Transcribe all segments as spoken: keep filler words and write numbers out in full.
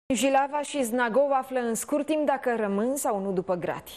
Jilava și Znagov află în scurt timp dacă rămân sau nu după gratii.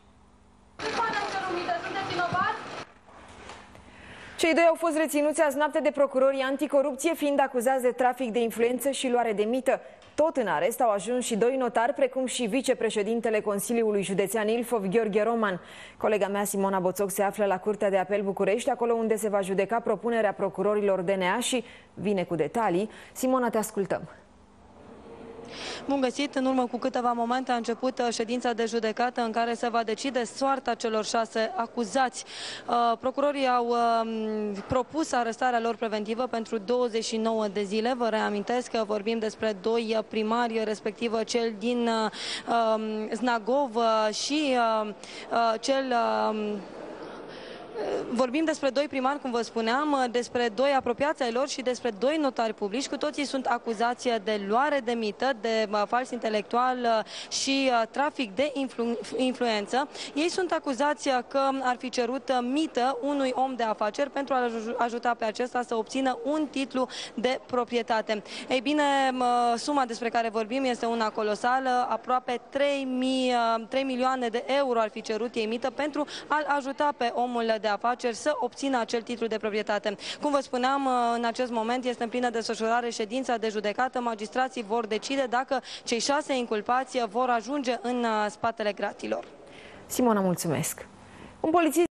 Cei doi au fost reținuți azi noapte de procurorii anticorupție, fiind acuzați de trafic de influență și luare de mită. Tot în arest au ajuns și doi notari, precum și vicepreședintele Consiliului Județean Ilfov, Gheorghe Roman. Colega mea, Simona Boțoc, se află la Curtea de Apel București, acolo unde se va judeca propunerea procurorilor D N A și vine cu detalii. Simona, te ascultăm. Bun găsit! În urmă cu câteva momente a început ședința de judecată în care se va decide soarta celor șase acuzați. Procurorii au propus arestarea lor preventivă pentru douăzeci și nouă de zile. Vă reamintesc că vorbim despre doi primari, respectiv cel din Znagov și cel... Vorbim despre doi primari, cum vă spuneam, despre doi apropiați ai lor și despre doi notari publici. Cu toții sunt acuzați de luare de mită, de fals intelectual și trafic de influ influență. Ei sunt acuzați că ar fi cerut mită unui om de afaceri pentru a ajuta pe acesta să obțină un titlu de proprietate. Ei bine, suma despre care vorbim este una colosală, aproape trei milioane de euro ar fi cerut ei mită pentru a-l ajuta pe omul de de afaceri să obțină acel titlu de proprietate. Cum vă spuneam, în acest moment este în plină desfășurare ședința de judecată. Magistrații vor decide dacă cei șase inculpați vor ajunge în spatele gratilor. Simona, mulțumesc. Un polițist